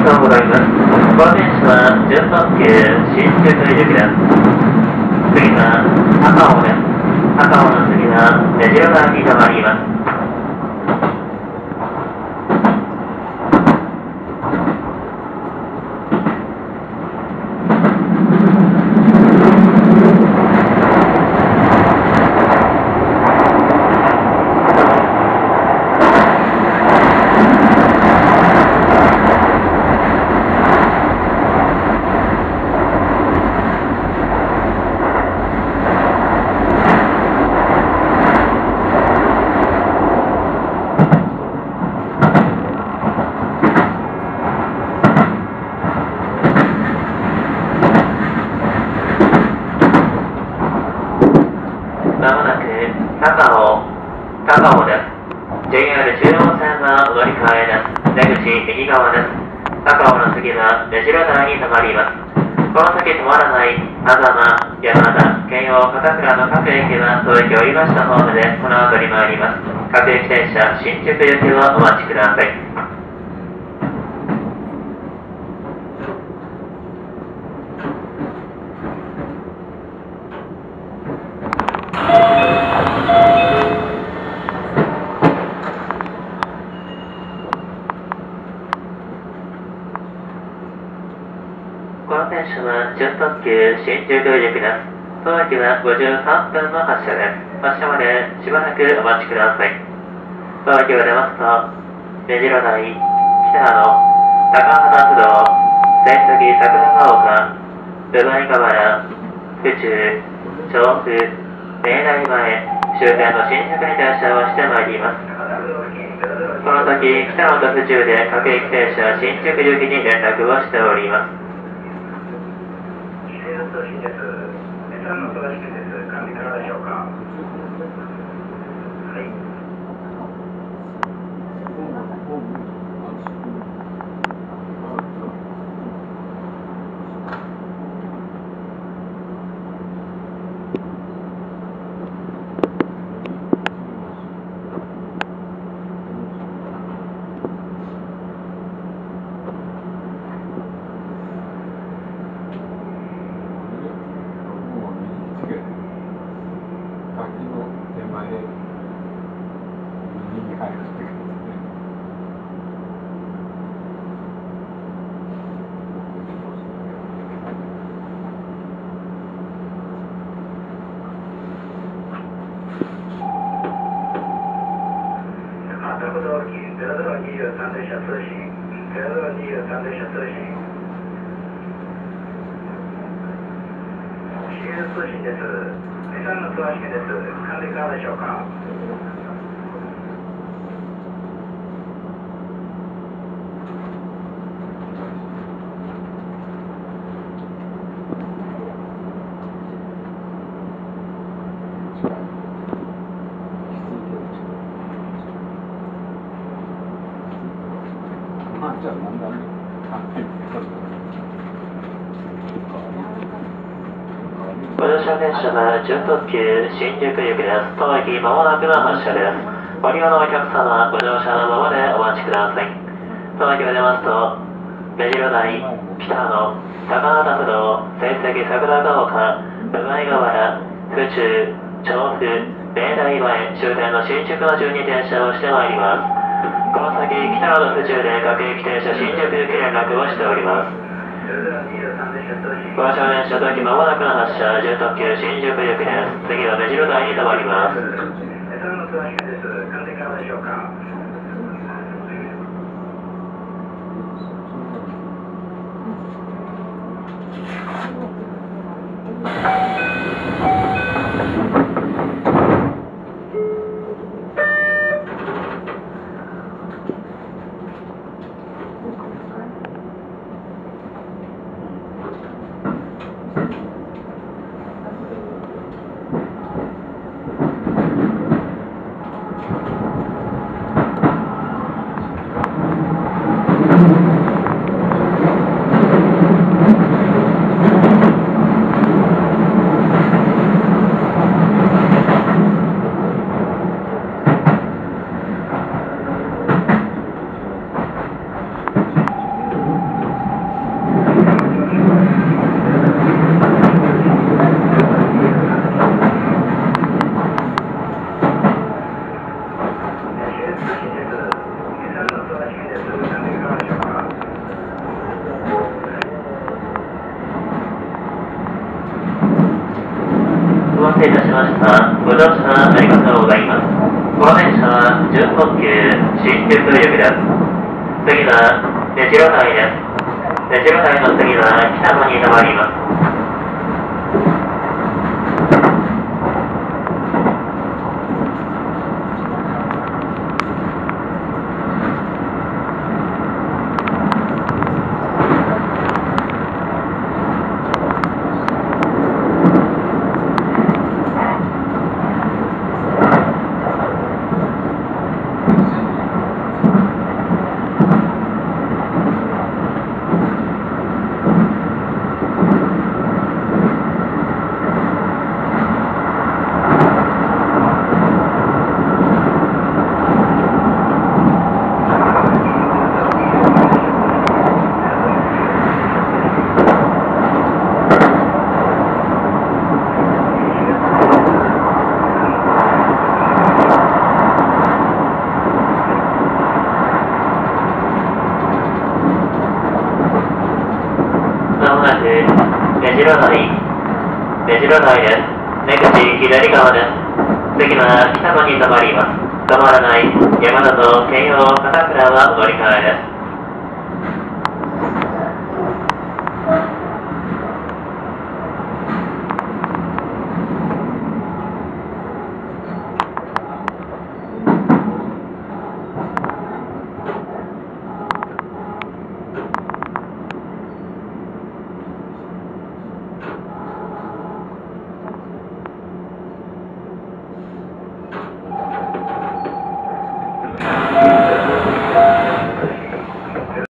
とうございます。この電車は順特急新宿行きです。次は高尾です。高尾の次は目白川に停まります。まもなく高尾です。JR 中央線の乗り換えです。出口右側です。高尾の次は目白台に停まります。この先止まらない狭間、山田、京王、片倉の各駅は当駅降りましたホームでこの後に参ります。各駅停車新宿行きをお待ちください。この電車は準特急新宿行きです。当駅は53分の発車です。発車までしばらくお待ちください。当駅を出ますと、目白台、北野、高幡不動、仙崎桜ヶ丘、分倍河原、府中、調布、明大前、終点の新宿に停車をしてまいります。この先、北野と府中で各駅停車新宿行きに連絡をしております。 通信です。3の正しくです。管理からでしょうか。はい。0023列車通信0023列車通信CL 通信です。3の詳しくです。管理からでしょうか。 ご乗車電車は準特急新宿行きです。当駅まもなくの発車です。ご利用のお客様、ご乗車のままでお待ちください。当駅を出ますと、目白台、北野、高幡不動、仙崎桜ヶ丘、分倍河原、府中、調布、明大前、終点の新宿の順に停車をしてまいります。この先、北野と府中で各駅停車新宿行き連絡をしております。ご乗車電車当駅まもなくの発車、準特急新宿行きです。次は目白台に停まります。 管理からでしょうか。 特急新宿行きです。次は目白台です。目白台の次は北野に停まります。目白台です。出口左側です。次は北野に停まります。止まらない山田と京葉片倉は乗り換えです。